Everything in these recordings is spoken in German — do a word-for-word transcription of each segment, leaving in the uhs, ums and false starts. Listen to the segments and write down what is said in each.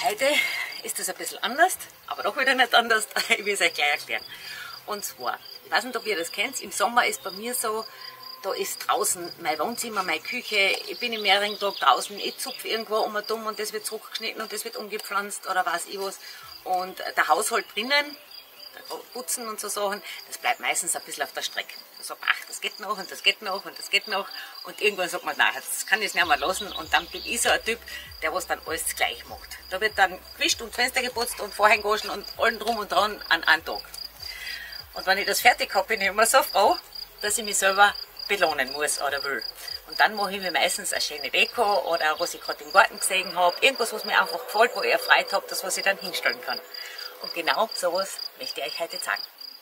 Heute ist das ein bisschen anders, aber doch wieder nicht anders. Ich will es euch gleich erklären. Und zwar, ich weiß nicht, ob ihr das kennt, im Sommer ist bei mir so, da ist draußen mein Wohnzimmer, meine Küche, ich bin im mehreren Tag draußen, ich zupfe irgendwo um und um und das wird zurückgeschnitten und das wird umgepflanzt oder weiß ich was. Und der Haushalt drinnen, Putzen und so Sachen, das bleibt meistens ein bisschen auf der Strecke. Man sagt, ach, das geht noch und das geht noch und das geht noch. Und irgendwann sagt man, nein, das kann ich nicht mehr lassen. Und dann bin ich so ein Typ, der was dann alles gleich macht. Da wird dann gewischt und Fenster geputzt und Vorhänge gewaschen und allen drum und dran an einem Tag. Und wenn ich das fertig habe, bin ich immer so froh, dass ich mich selber belohnen muss oder will. Und dann mache ich mir meistens eine schöne Deko oder was ich gerade im Garten gesehen habe. Irgendwas, was mir einfach gefällt, wo ich erfreut habe, das was ich dann hinstellen kann. Und genau sowas möchte ich euch heute zeigen.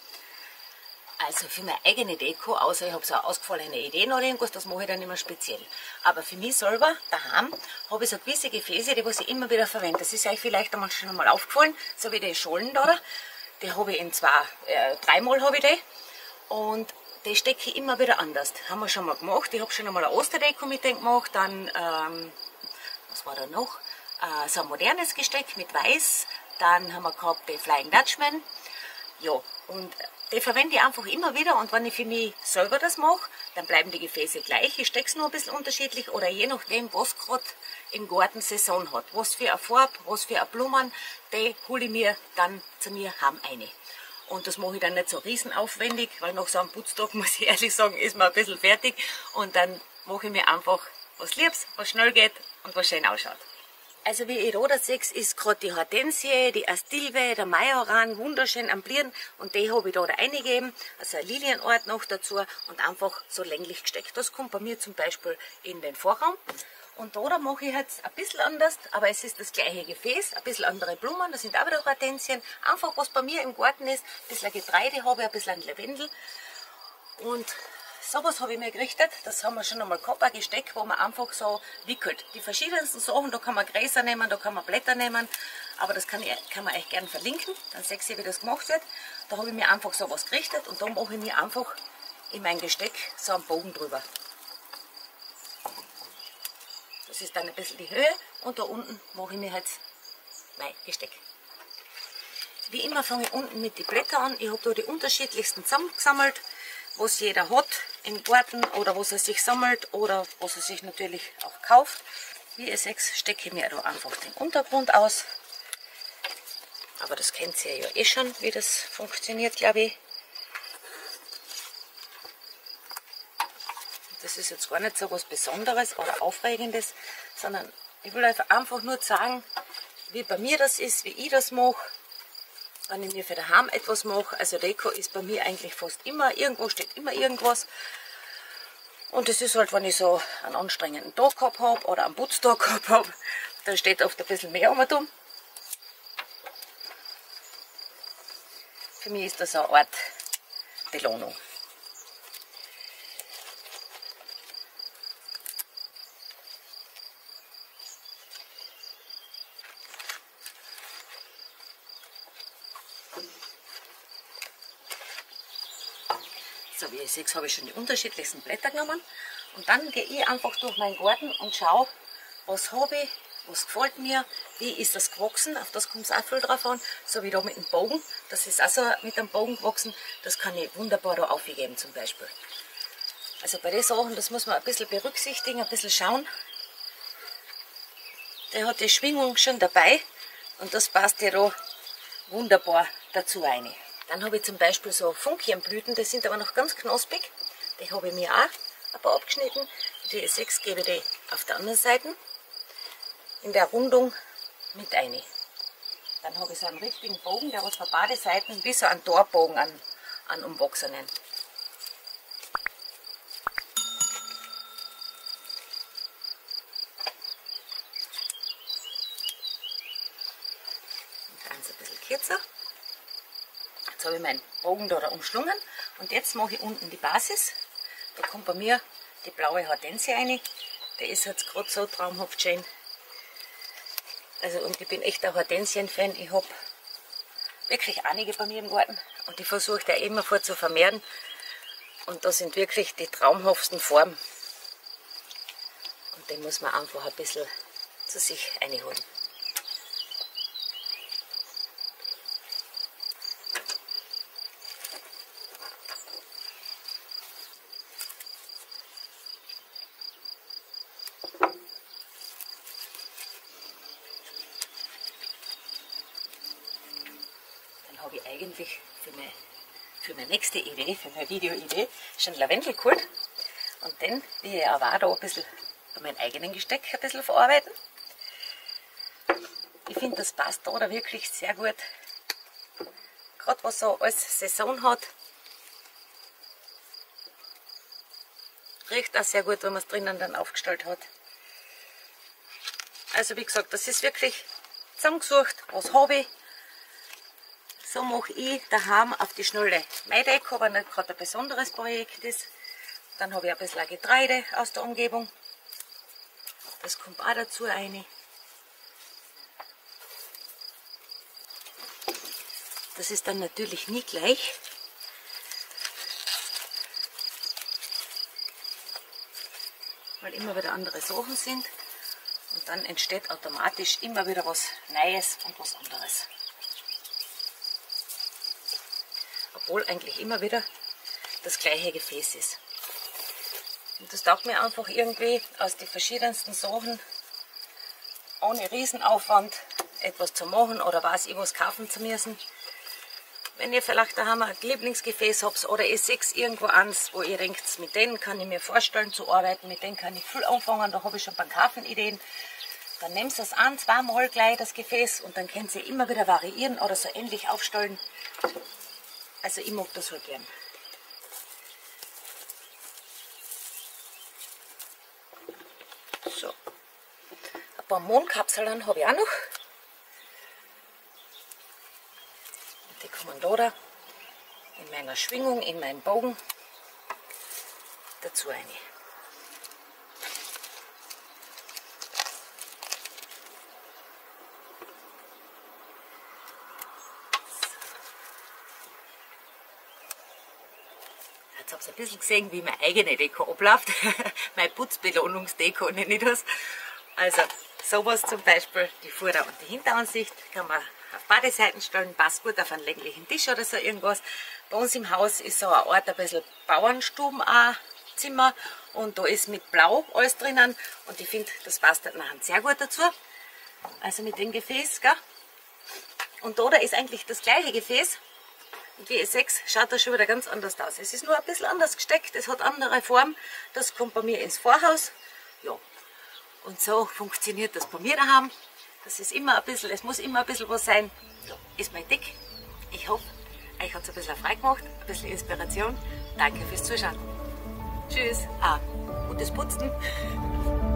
Also für meine eigene Deko, außer ich habe so eine ausgefallene Idee oder irgendwas, das mache ich dann immer speziell. Aber für mich selber, daheim, habe ich so gewisse Gefäße, die was ich immer wieder verwende. Das ist euch vielleicht einmal schon einmal aufgefallen, so wie die Schollen da. Die habe ich in zwei, äh, dreimal habe ich die. Und die stecke ich immer wieder anders. Haben wir schon mal gemacht. Ich habe schon einmal eine Osterdeko mit denen gemacht. Dann, ähm, was war da noch? Äh, so ein modernes Gesteck mit Weiß. Dann haben wir gehabt die Flying Dutchman. Ja, und die verwende ich einfach immer wieder. Und wenn ich für mich selber das mache, dann bleiben die Gefäße gleich. Ich stecke es nur ein bisschen unterschiedlich oder je nachdem, was gerade im Garten Saison hat. Was für eine Farbe, was für eine Blumen, die hole ich mir dann zu mir heim rein. Und das mache ich dann nicht so riesenaufwendig, weil nach so einem Putztag, muss ich ehrlich sagen, ist man ein bisschen fertig. Und dann mache ich mir einfach was Liebes, was schnell geht und was schön ausschaut. Also wie ihr da seht, ist gerade die Hortensie, die Astilbe, der Majoran wunderschön am Blieren. Und die habe ich da reingegeben, also eine Lilienart noch dazu und einfach so länglich gesteckt. Das kommt bei mir zum Beispiel in den Vorraum. Und da, da mache ich jetzt ein bisschen anders, aber es ist das gleiche Gefäß, ein bisschen andere Blumen, das sind auch wieder Hortensien. Einfach was bei mir im Garten ist, ein bisschen Getreide habe ich, ein bisschen Lavendel. Und sowas habe ich mir gerichtet, das haben wir schon einmal gehabt, ein Gesteck, wo man einfach so wickelt. Die verschiedensten Sachen, da kann man Gräser nehmen, da kann man Blätter nehmen, aber das kann, ich, kann man euch gerne verlinken, dann seht ihr, wie das gemacht wird. Da habe ich mir einfach sowas gerichtet und da mache ich mir einfach in mein Gesteck so einen Bogen drüber. Das ist dann ein bisschen die Höhe und da unten mache ich mir jetzt mein Gesteck. Wie immer fange ich unten mit den Blättern an. Ich habe da die unterschiedlichsten zusammengesammelt, was jeder hat im Garten oder was er sich sammelt oder was er sich natürlich auch kauft. Wie ihr seht, stecke ich mir da einfach den Untergrund aus. Aber das kennt ihr ja eh schon, wie das funktioniert, glaube ich. Das ist jetzt gar nicht so was Besonderes oder Aufregendes, sondern ich will einfach nur sagen, wie bei mir das ist, wie ich das mache. Wenn ich mir für daheim etwas mache, also Deko ist bei mir eigentlich fast immer, irgendwo steht immer irgendwas. Und das ist halt, wenn ich so einen anstrengenden Tag gehabt habe oder einen Putztag gehabt habe, dann steht oft ein bisschen mehr um und um. Für mich ist das eine Art Belohnung. So, wie ihr seht, habe ich schon die unterschiedlichsten Blätter genommen. Und dann gehe ich einfach durch meinen Garten und schaue, was habe ich, was gefällt mir, wie ist das gewachsen, auf das kommt es auch viel drauf an. So wie da mit dem Bogen, das ist auch so mit dem Bogen gewachsen, das kann ich wunderbar da aufgeben zum Beispiel. Also bei den Sachen, das muss man ein bisschen berücksichtigen, ein bisschen schauen. Der hat die Schwingung schon dabei und das passt ja da wunderbar dazu rein. Dann habe ich zum Beispiel so Funkienblüten, die sind aber noch ganz knospig. Die habe ich mir auch ein paar abgeschnitten. Die ihr seht, gebe ich die auf der anderen Seite in der Rundung mit rein. Dann habe ich so einen richtigen Bogen, der was von beiden Seiten wie so ein Torbogen an, an umwachsenen. Ganz ein bisschen kürzer. Jetzt habe ich meinen Bogen da, da umschlungen und jetzt mache ich unten die Basis. Da kommt bei mir die blaue Hortensie rein. Der ist jetzt gerade so traumhaft schön. Also und ich bin echt ein Hortensien-Fan. Ich habe wirklich einige bei mir im Garten und ich versuche da immerfort zu vermehren. Und das sind wirklich die traumhaftsten Formen. Und den muss man einfach ein bisschen zu sich reinholen. habe ich eigentlich für meine, für meine nächste Idee, für meine Videoidee, schon Lavendel geholt. Und den will ich aber auch da ein bisschen bei meinem eigenen Gesteck ein bisschen verarbeiten. Ich finde, das passt da, da wirklich sehr gut. Gerade was so alles Saison hat. Riecht auch sehr gut, wenn man es drinnen dann aufgestellt hat. Also wie gesagt, das ist wirklich zusammengesucht, was habe ich. So mache ich daheim auf die Schnelle meine Deko, wenn nicht gerade ein besonderes Projekt ist. Dann habe ich ein bisschen Getreide aus der Umgebung. Das kommt auch dazu rein. Das ist dann natürlich nie gleich. Weil immer wieder andere Sachen sind. Und dann entsteht automatisch immer wieder was Neues und was anderes. Obwohl eigentlich immer wieder das gleiche Gefäß ist. Und das taugt mir einfach irgendwie aus den verschiedensten Sachen, ohne Riesenaufwand etwas zu machen oder weiß ich was kaufen zu müssen. Wenn ihr vielleicht daheim ein Lieblingsgefäß habt oder ihr seht irgendwo eins, wo ihr denkt, mit denen kann ich mir vorstellen zu arbeiten, mit denen kann ich viel anfangen, da habe ich schon beim Kaufen Ideen, dann nehmt ihr das ein, zweimal gleich das Gefäß und dann könnt ihr immer wieder variieren oder so ähnlich aufstellen. Also ich mag das halt gern. So, ein paar Mondkapseln habe ich auch noch. Die kommen da in meiner Schwingung, in meinem Bogen dazu rein. Jetzt habt ihr ein bisschen gesehen, wie meine eigene Deko abläuft. Meine Putzbelohnungsdeko nenne ich das. Also sowas zum Beispiel, die Vorder- und die Hinteransicht, kann man auf beide Seiten stellen, passt gut auf einen länglichen Tisch oder so irgendwas. Bei uns im Haus ist so eine Art ein bisschen Bauernstuben auch Zimmer und da ist mit Blau alles drinnen und ich finde, das passt dann nachher sehr gut dazu. Also mit dem Gefäß, gell? Und da, da ist eigentlich das gleiche Gefäß. Und wie ihr seht, schaut das schon wieder ganz anders aus. Es ist nur ein bisschen anders gesteckt, es hat andere Form. Das kommt bei mir ins Vorhaus. Ja. Und so funktioniert das bei mir daheim. Das ist immer ein bisschen, es muss immer ein bisschen was sein. Ja, ist mein Tick. Ich hoffe, euch hat es ein bisschen frei gemacht, ein bisschen Inspiration. Danke fürs Zuschauen. Tschüss. Ah, gutes Putzen.